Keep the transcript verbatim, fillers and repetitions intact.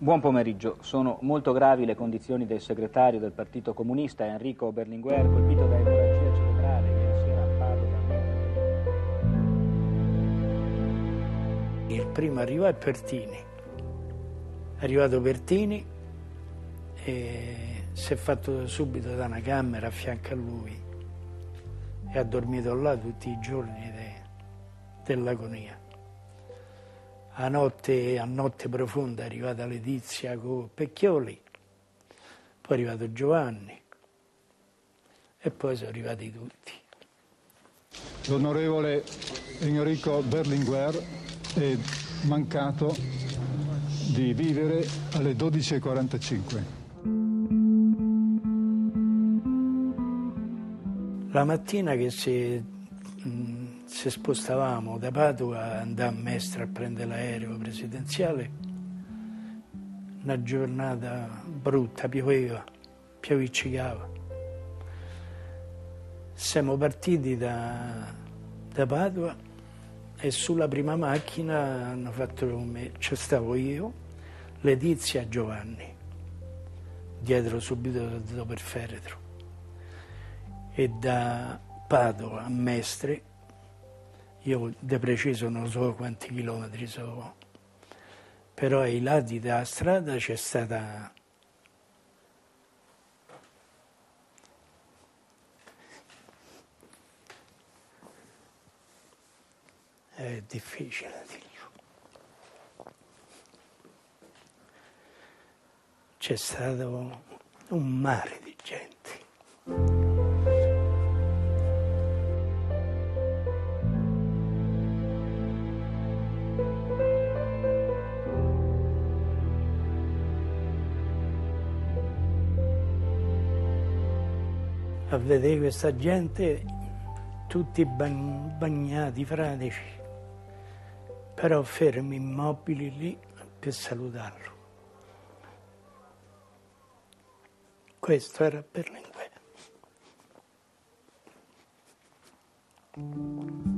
Buon pomeriggio. Sono molto gravi le condizioni del segretario del Partito Comunista, Enrico Berlinguer, colpito da emorragia cerebrale ieri sera a Padova. Il primo arrivò è Pertini. È arrivato Pertini e si è fatto subito da una camera a fianco a lui e ha dormito là tutti i giorni de, dell'agonia. A notte, a notte profonda è arrivata Letizia con Pecchioli, poi è arrivato Giovanni e poi sono arrivati tutti. L'onorevole Enrico Berlinguer è mancato di vivere alle dodici e quarantacinque. La mattina che si, mh, si spostavamo da Padova, andammo a Mestre a prendere l'aereo presidenziale, una giornata brutta, pioveva, pioviccicava. Siamo partiti da, da Padova e sulla prima macchina hanno fatto come ci stavo io, Letizia e Giovanni, dietro subito dopo il feretro. E da Padova a Mestre, io di preciso non so quanti chilometri sono, però ai lati della strada c'è stata è difficile dirlo. C'è stato un mare di gente. A vedere questa gente tutti bagnati, fradici, però fermi immobili lì per salutarlo. Questo era Berlinguer.